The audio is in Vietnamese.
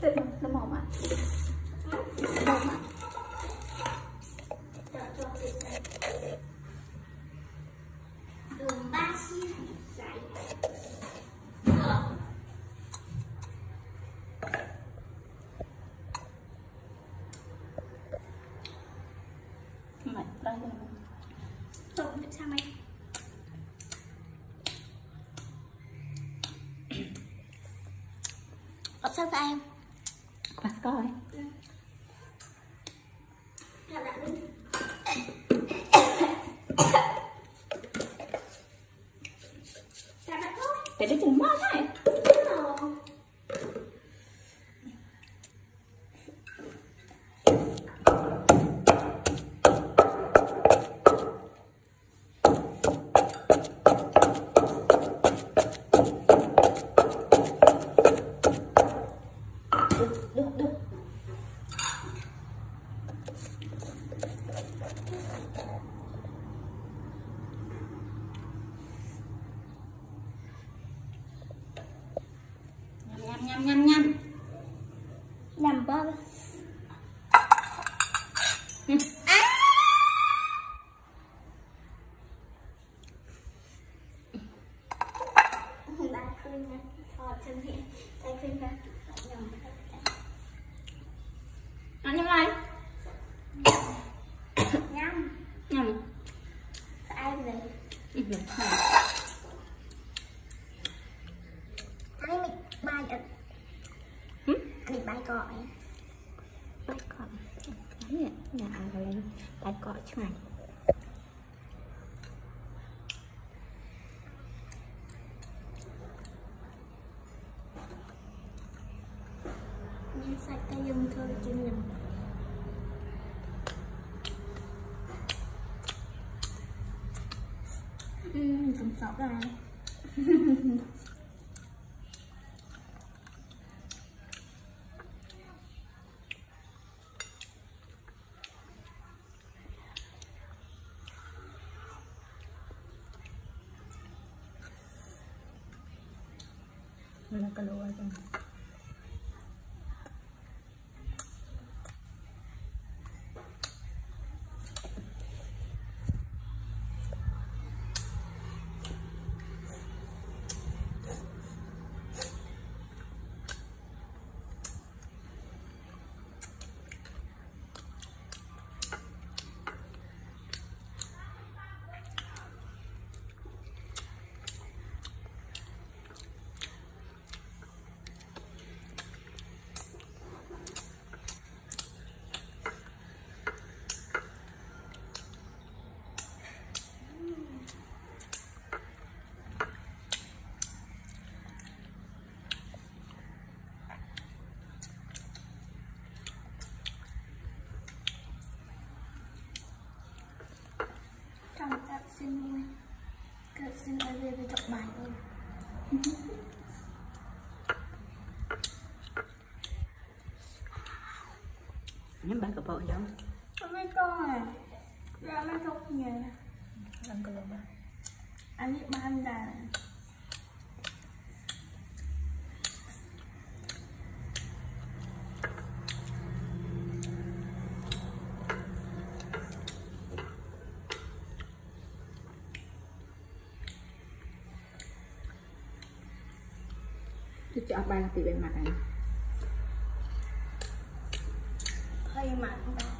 nó màu mà đường ba xí dạy mày đây trộn được sao mày sao các em bắt coi để chừng mơ này được nhâm làm bơ ăn nhâm lại nhâm ai vậy ai mày bài ạ đi bài cọ nhà ăn rồi bài cọ chứ mày sạch tay dùng thôi chứ mình cũng sọt ra nó keluar kan xin quay về với chọc bài luôn nhắm bài của bộ giống mấy con à ra mấy con nhà làm cái gì anh biết ban đà tôi chọn bài từ bên mặt này hơi mặt